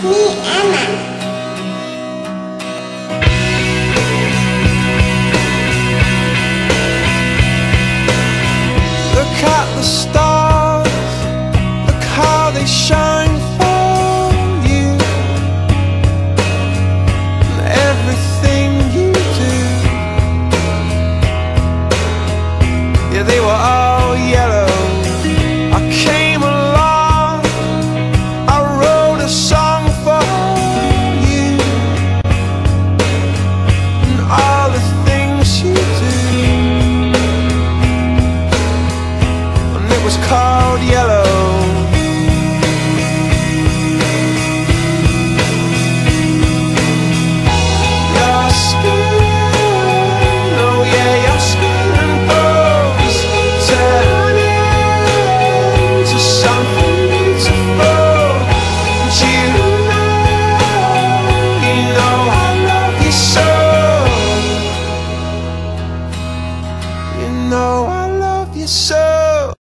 me, Emma. Look at the stars, look how they shine for you, and everything you do. Yeah, they were all yellow. I came along, I wrote a song for you, and all the things you do. It was called Yellow. Your skin, oh yeah, your skin goes turning to something beautiful. And you know I love you so. You know I love you so.